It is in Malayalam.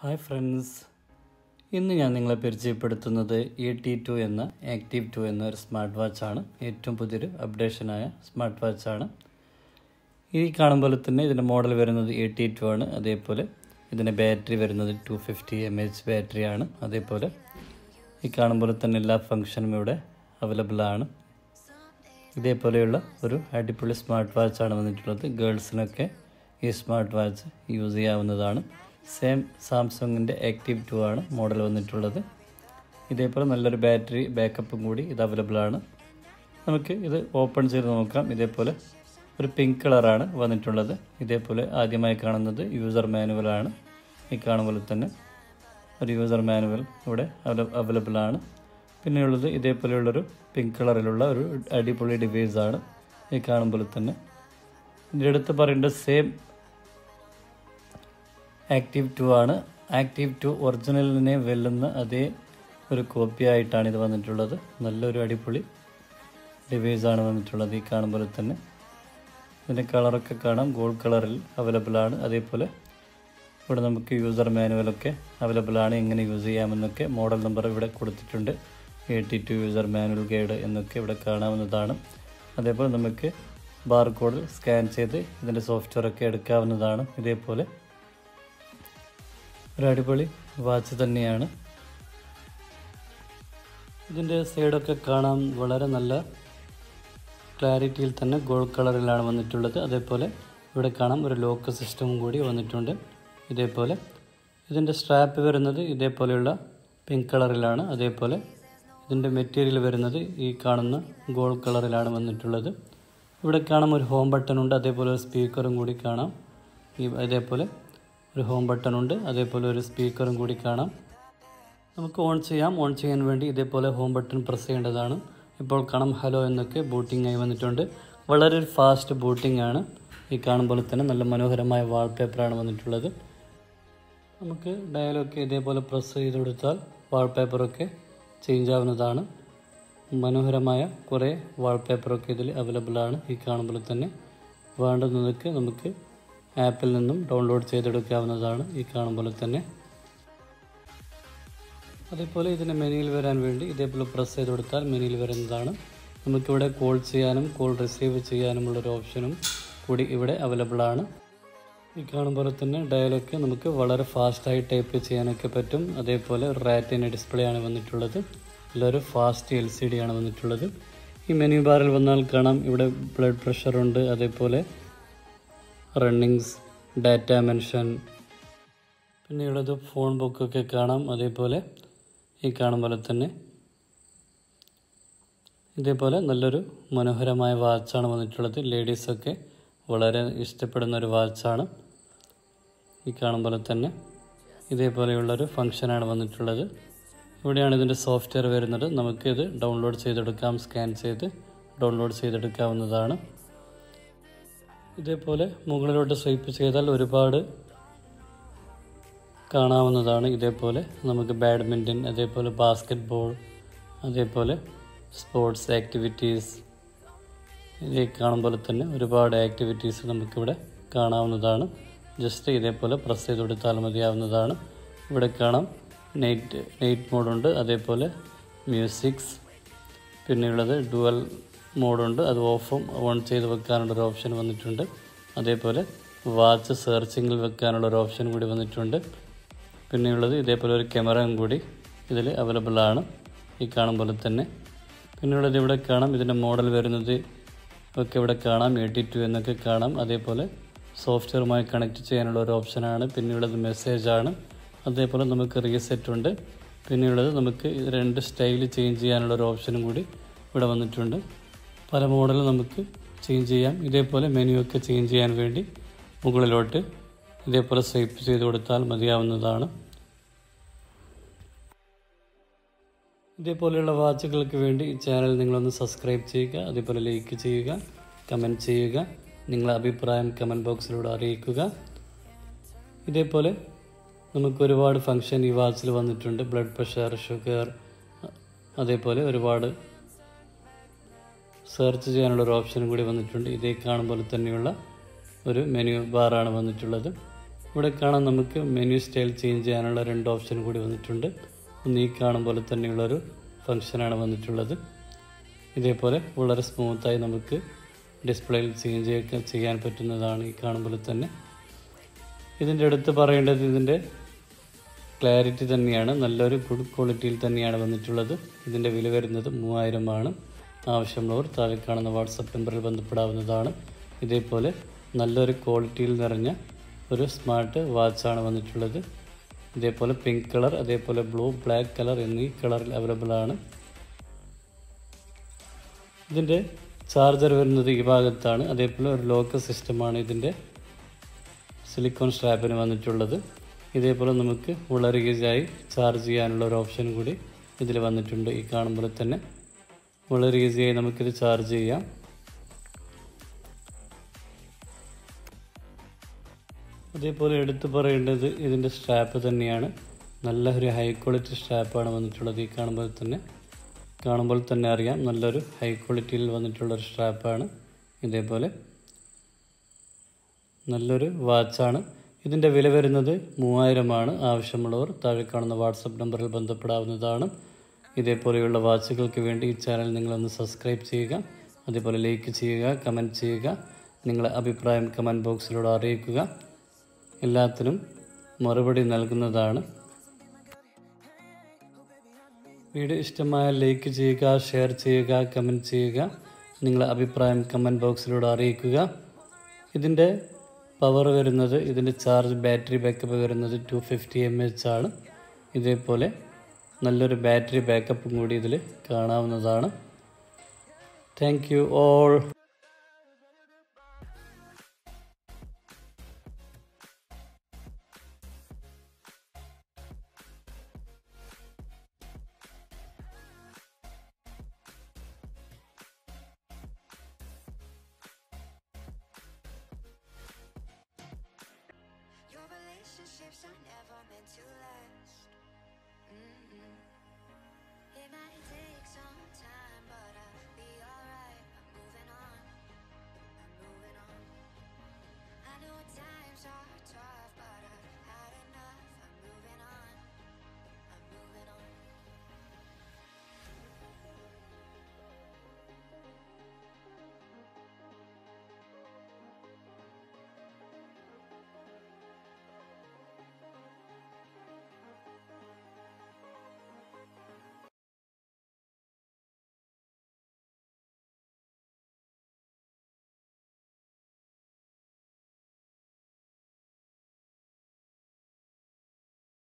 ഹായ് ഫ്രണ്ട്സ്, ഇന്ന് ഞാൻ നിങ്ങളെ പരിചയപ്പെടുത്തുന്നത് AT2 എന്ന ആക്റ്റീവ് 2 എന്ന ഒരു സ്മാർട്ട് വാച്ചാണ്. ഏറ്റവും പുതിയൊരു അപ്ഡേഷനായ സ്മാർട്ട് വാച്ചാണ്. ഈ കാണുമ്പോൾ തന്നെ ഇതിൻ്റെ മോഡൽ വരുന്നത് AT2 ആണ്. അതേപോലെ ഇതിൻ്റെ ബാറ്ററി വരുന്നത് 250 mAh ബാറ്ററിയാണ്. അതേപോലെ ഈ കാണുമ്പോൾ തന്നെ എല്ലാ ഫങ്ഷനും ഇവിടെ അവൈലബിൾ ആണ്. ഇതേപോലെയുള്ള ഒരു അടിപൊളി സ്മാർട്ട് വാച്ചാണ് വന്നിട്ടുള്ളത്. ഗേൾസിനൊക്കെ ഈ സ്മാർട്ട് വാച്ച് യൂസ് ചെയ്യാവുന്നതാണ്. സെയിം സാംസങ്ങിൻ്റെ ആക്റ്റീവ് 2 ആണ് മോഡൽ വന്നിട്ടുള്ളത്. ഇതേപോലെ നല്ലൊരു ബാറ്ററി ബാക്കപ്പും കൂടി ഇത് അവൈലബിൾ ആണ്. നമുക്ക് ഇത് ഓപ്പൺ ചെയ്ത് നോക്കാം. ഇതേപോലെ ഒരു പിങ്ക് കളറാണ് വന്നിട്ടുള്ളത്. ഇതേപോലെ ആദ്യമായി കാണുന്നത് യൂസർ മാനുവലാണ്. ഈ കാണുമ്പോൾ തന്നെ ഒരു യൂസർ മാനുവൽ ഇവിടെ അവൈലബിൾ ആണ്. പിന്നെയുള്ളത് ഇതേപോലെയുള്ളൊരു പിങ്ക് കളറിലുള്ള ഒരു അടിപൊളി ഡിവൈസാണ്. ഈ കാണുമ്പോൾ തന്നെ ഇതിൻ്റെ അടുത്ത് പറയേണ്ട സെയിം ആക്റ്റീവ് 2 ആണ്. ആക്റ്റീവ് 2 ഒറിജിനലിനെ വെല്ലുന്ന അതേ ഒരു കോപ്പി ആയിട്ടാണ് ഇത് വന്നിട്ടുള്ളത്. നല്ലൊരു അടിപൊളി ഡിവൈസാണ് വന്നിട്ടുള്ളത്. ഈ കാണുമ്പോൾ തന്നെ ഇതിൻ്റെ കളറൊക്കെ കാണാം, ഗോൾഡ് കളറിൽ അവൈലബിൾ ആണ്. അതേപോലെ ഇവിടെ നമുക്ക് യൂസർ മാനുവലൊക്കെ അവൈലബിൾ ആണ്. എങ്ങനെ യൂസ് ചെയ്യാമെന്നൊക്കെ മോഡൽ നമ്പർ ഇവിടെ കൊടുത്തിട്ടുണ്ട്. AT2 യൂസർ മാനുവൽ ഗൈഡ് എന്നൊക്കെ ഇവിടെ കാണാവുന്നതാണ്. അതേപോലെ നമുക്ക് ബാർകോഡ് സ്കാൻ ചെയ്ത് ഇതിൻ്റെ സോഫ്റ്റ്വെയറൊക്കെ എടുക്കാവുന്നതാണ്. ഇതേപോലെ ഒരു അടിപൊളി വാച്ച് തന്നെയാണ്. ഇതിൻ്റെ സൈഡൊക്കെ കാണാൻ വളരെ നല്ല ക്ലാരിറ്റിയിൽ തന്നെ ഗോൾഡ് കളറിലാണ് വന്നിട്ടുള്ളത്. അതേപോലെ ഇവിടെ കാണാം ഒരു ലോക്ക് സിസ്റ്റവും കൂടി വന്നിട്ടുണ്ട്. ഇതേപോലെ ഇതിൻ്റെ സ്ട്രാപ്പ് വരുന്നത് ഇതേപോലെയുള്ള പിങ്ക് കളറിലാണ്. അതേപോലെ ഇതിൻ്റെ മെറ്റീരിയൽ വരുന്നത് ഈ കാണുന്ന ഗോൾഡ് കളറിലാണ് വന്നിട്ടുള്ളത്. ഇവിടെ കാണാം ഒരു ഹോം ബട്ടൺ ഉണ്ട്. അതേപോലെ ഒരു സ്പീക്കറും കൂടി കാണാം. അതേപോലെ ഒരു ഹോം ബട്ടൺ ഉണ്ട്. അതേപോലെ ഒരു സ്പീക്കറും കൂടി കാണാം. നമുക്ക് ഓൺ ചെയ്യാം. ഓൺ ചെയ്യാൻ വേണ്ടി ഇതേപോലെ ഹോം ബട്ടൺ പ്രസ് ചെയ്യേണ്ടതാണ്. ഇപ്പോൾ കാണാം ഹലോ എന്നൊക്കെ ബൂട്ടിംഗ് ആയി വന്നിട്ടുണ്ട്. വളരെ ഫാസ്റ്റ് ബൂട്ടിംഗ് ആണ്. ഈ കാണുമ്പോൾ തന്നെ നല്ല മനോഹരമായ വാൾപേപ്പറാണ് വന്നിട്ടുള്ളത്. നമുക്ക് ഡയലൊക്കെ ഇതേപോലെ പ്രസ് ചെയ്ത് കൊടുത്താൽ വാൾപേപ്പറൊക്കെ ചേഞ്ച് ആവുന്നതാണ്. മനോഹരമായ കുറേ വാൾപേപ്പറൊക്കെ ഇതിൽ അവൈലബിൾ ആണ്. ഈ കാണുമ്പോൾ തന്നെ വേണ്ടുന്നതൊക്കെ നമുക്ക് ആപ്പിൽ നിന്നും ഡൗൺലോഡ് ചെയ്തെടുക്കാവുന്നതാണ്. ഈ കാണുമ്പോൾ തന്നെ അതേപോലെ ഇതിൻ്റെ മെനുവിൽ വരാൻ വേണ്ടി ഇതേപോലെ പ്രസ് ചെയ്ത് കൊടുത്താൽ മെനുവിൽ വരുന്നതാണ്. നമുക്കിവിടെ കോൾ ചെയ്യാനും കോൾ റിസീവ് ചെയ്യാനുമുള്ളൊരു ഓപ്ഷനും കൂടി ഇവിടെ അവൈലബിൾ ആണ്. ഈ കാണുമ്പോൾ തന്നെ ഡയലൊക്കെ നമുക്ക് വളരെ ഫാസ്റ്റായി ടൈപ്പ് ചെയ്യാനൊക്കെ പറ്റും. അതേപോലെ റാറ്റിന ഡിസ്പ്ലേ ആണ് വന്നിട്ടുള്ളത്. നല്ലൊരു ഫാസ്റ്റ് LCD ആണ് വന്നിട്ടുള്ളത്. ഈ മെനു ബാറിൽ വന്നാൽ കാണാം ഇവിടെ ബ്ലഡ് പ്രഷറുണ്ട്. അതേപോലെ റണ്ണിങ്സ്, ഡാറ്റ മെൻഷൻ, പിന്നെയുള്ളത് ഫോൺ ബുക്കൊക്കെ കാണാം. അതേപോലെ ഈ കാണുമ്പോൾ തന്നെ ഇതേപോലെ നല്ലൊരു മനോഹരമായ വാച്ചാണ് വന്നിട്ടുള്ളത്. ലേഡീസൊക്കെ വളരെ ഇഷ്ടപ്പെടുന്ന ഒരു വാച്ചാണ്. ഈ കാണുമ്പോൾ തന്നെ ഇതേപോലെയുള്ളൊരു ഫങ്ഷനാണ് വന്നിട്ടുള്ളത്. ഇവിടെയാണ് ഇതിൻ്റെ സോഫ്റ്റ്വെയർ വരുന്നത്. നമുക്കിത് ഡൗൺലോഡ് ചെയ്തെടുക്കാം. സ്കാൻ ചെയ്ത് ഡൗൺലോഡ് ചെയ്തെടുക്കാവുന്നതാണ്. ഇതേപോലെ മുകളിലോട്ട് സ്വൈപ്പ് ചെയ്താൽ ഒരുപാട് കാണാവുന്നതാണ്. ഇതേപോലെ നമുക്ക് ബാഡ്മിൻ്റൺ, അതേപോലെ ബാസ്കറ്റ് ബോൾ, അതേപോലെ സ്പോർട്സ് ആക്ടിവിറ്റീസ്, ഇത് കാണുമ്പോൾ തന്നെ ഒരുപാട് ആക്ടിവിറ്റീസ് നമുക്കിവിടെ കാണാവുന്നതാണ്. ജസ്റ്റ് ഇതേപോലെ പ്രസ് ചെയ്ത് കൊടുത്താൽ മതിയാവുന്നതാണ്. ഇവിടെ കാണാം നൈറ്റ് മോഡുണ്ട്. അതേപോലെ മ്യൂസിക്സ്, പിന്നെയുള്ളത് ഡുവൽ മോഡുണ്ട്. അത് ഓഫും ഓൺ ചെയ്ത് വെക്കാനുള്ളൊരു ഓപ്ഷൻ വന്നിട്ടുണ്ട്. അതേപോലെ വാച്ച് സെർച്ചിങ്ങിൽ വെക്കാനുള്ളൊരു ഓപ്ഷൻ കൂടി വന്നിട്ടുണ്ട്. പിന്നെയുള്ളത് ഇതേപോലെ ഒരു ക്യാമറയും കൂടി ഇതിൽ അവൈലബിൾ ആണ്. ഈ കാണുമ്പോൾ തന്നെ പിന്നെയുള്ളത് ഇവിടെ കാണാം ഇതിൻ്റെ മോഡൽ വരുന്നത് ഒക്കെ ഇവിടെ കാണാം. AT2 എന്നൊക്കെ കാണാം. അതേപോലെ സോഫ്റ്റ്വെയറുമായി കണക്ട് ചെയ്യാനുള്ള ഒരു ഓപ്ഷനാണ്. പിന്നെയുള്ളത് മെസ്സേജാണ്. അതേപോലെ നമുക്ക് റീസെറ്റ് ഉണ്ട്. പിന്നെയുള്ളത് നമുക്ക് 2 സ്റ്റൈൽ ചേഞ്ച് ചെയ്യാനുള്ളൊരു ഓപ്ഷനും കൂടി ഇവിടെ വന്നിട്ടുണ്ട്. പല മോഡൽ നമുക്ക് ചേഞ്ച് ചെയ്യാം. ഇതേപോലെ മെനു ഒക്കെ ചേഞ്ച് ചെയ്യാൻ വേണ്ടി മുകളിലോട്ട് ഇതേപോലെ സ്വൈപ്പ് ചെയ്ത് കൊടുത്താൽ മതിയാവുന്നതാണ്. ഇതേപോലെയുള്ള വാച്ചുകൾക്ക് വേണ്ടി ഈ ചാനൽ നിങ്ങളൊന്ന് സബ്സ്ക്രൈബ് ചെയ്യുക. അതേപോലെ ലൈക്ക് ചെയ്യുക, കമൻറ്റ് ചെയ്യുക. നിങ്ങളുടെ അഭിപ്രായം കമൻറ്റ് ബോക്സിലൂടെ അറിയിക്കുക. ഇതേപോലെ നമുക്ക് ഒരുപാട് ഫങ്ഷൻ ഈ വാച്ചിൽ വന്നിട്ടുണ്ട്. ബ്ലഡ് പ്രഷർ, ഷുഗർ, അതേപോലെ ഒരുപാട് സെർച്ച് ചെയ്യാനുള്ള ഒരു ഓപ്ഷൻ കൂടി വന്നിട്ടുണ്ട്. ഇതേ കാണുമ്പോൾ തന്നെയുള്ള ഒരു മെനു ബാറാണ് വന്നിട്ടുള്ളത്. ഇവിടെ കാണാൻ നമുക്ക് മെനു സ്റ്റൈൽ ചേഞ്ച് ചെയ്യാനുള്ള 2 ഓപ്ഷൻ കൂടി വന്നിട്ടുണ്ട്. ഒന്ന് ഈ കാണും പോലെ തന്നെയുള്ളൊരു ഫംഗ്ഷനാണ് വന്നിട്ടുള്ളത്. ഇതേപോലെ വളരെ സ്മൂത്തായി നമുക്ക് ഡിസ്പ്ലേയിൽ ചേഞ്ച് ചെയ്യാൻ പറ്റുന്നതാണ് ഈ കാണും പോലെ തന്നെ. ഇതിൻ്റെ അടുത്ത് പറയേണ്ടത് ഇതിൻ്റെ ക്ലാരിറ്റി തന്നെയാണ്. നല്ലൊരു ഗുഡ് ക്വാളിറ്റിയിൽ തന്നെയാണ് വന്നിട്ടുള്ളത്. ഇതിൻ്റെ വില വരുന്നത് 3000 ആണ്. ആവശ്യമുള്ളവർ താഴെ കാണുന്ന വാട്സപ്പ് നമ്പറിൽ ബന്ധപ്പെടാവുന്നതാണ്. ഇതേപോലെ നല്ലൊരു ക്വാളിറ്റിയിൽ നിറഞ്ഞ ഒരു സ്മാർട്ട് വാച്ചാണ് വന്നിട്ടുള്ളത്. ഇതേപോലെ പിങ്ക് കളർ, അതേപോലെ ബ്ലൂ, ബ്ലാക്ക് കളർ എന്നീ കളറിൽ അവൈലബിൾ ആണ്. ഇതിൻ്റെ ചാർജർ വരുന്നത് ഈ ഭാഗത്താണ്. അതേപോലെ ഒരു ലോക്ക് സിസ്റ്റമാണ് ഇതിൻ്റെ സിലിക്കോൺ സ്ട്രാപ്പിന് വന്നിട്ടുള്ളത്. ഇതേപോലെ നമുക്ക് വളരെ ഈസിയായി ചാർജ് ചെയ്യാനുള്ള ഒരു ഓപ്ഷൻ കൂടി ഇതിൽ വന്നിട്ടുണ്ട്. ഈ കാണുമ്പോൾ തന്നെ വളരെ ഈസിയായി നമുക്കിത് ചാർജ് ചെയ്യാം. അതേപോലെ എടുത്തു പറയേണ്ടത് ഇതിൻ്റെ സ്ട്രാപ്പ് തന്നെയാണ്. നല്ല ഒരു ഹൈ ക്വാളിറ്റി സ്ട്രാപ്പാണ് വന്നിട്ടുള്ളത്. ഈ കാണുമ്പോൾ തന്നെ അറിയാം നല്ലൊരു ഹൈ ക്വാളിറ്റിയിൽ വന്നിട്ടുള്ളൊരു സ്ട്രാപ്പാണ്. ഇതേപോലെ നല്ലൊരു വാച്ചാണ്. ഇതിൻ്റെ വില വരുന്നത് 3000 ആണ്. ആവശ്യമുള്ളവർ താഴെ കാണുന്ന വാട്സപ്പ് നമ്പറിൽ ബന്ധപ്പെടാവുന്നതാണ്. ഇതേപോലെയുള്ള വാച്ചുകൾക്ക് വേണ്ടി ഈ ചാനൽ നിങ്ങളൊന്ന് സബ്സ്ക്രൈബ് ചെയ്യുക. അതേപോലെ ലൈക്ക് ചെയ്യുക, കമൻറ്റ് ചെയ്യുക. നിങ്ങളുടെ അഭിപ്രായം കമൻറ്റ് ബോക്സിലൂടെ അറിയിക്കുക. എല്ലാത്തിനും മറുപടി നൽകുന്നതാണ്. വീഡിയോ ഇഷ്ടമായാൽ ലൈക്ക് ചെയ്യുക, ഷെയർ ചെയ്യുക, കമൻറ്റ് ചെയ്യുക. നിങ്ങളുടെ അഭിപ്രായം കമൻറ്റ് ബോക്സിലൂടെ അറിയിക്കുക. ഇതിൻ്റെ പവർ വരുന്നത്, ഇതിൻ്റെ ചാർജ് ബാറ്ററി ബാക്കപ്പ് വരുന്നത് 250 mAh ആണ്. ഇതേപോലെ നല്ലൊരു ബാറ്ററി ബാക്കപ്പും കൂടി ഇതിൽ കാണാവുന്നതാണ്. Thank you all. Relationships are never meant to last. It might take some time, but I